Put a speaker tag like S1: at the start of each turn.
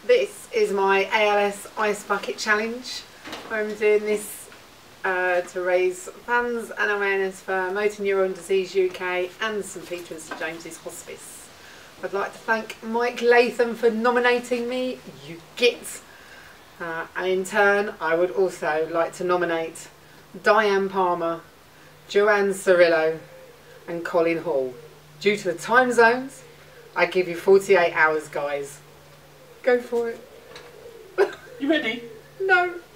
S1: This is my ALS Ice Bucket Challenge. I'm doing this to raise funds and awareness for Motor Neuron Disease UK and St Peter and St James's Hospice. I'd like to thank Mike Latham for nominating me, you git. And in turn, I would also like to nominate Diane Palmer, Joanne Cirillo and Colin Hall. Due to the time zones, I give you 48 hours, guys. Go for it.
S2: You ready?
S1: No.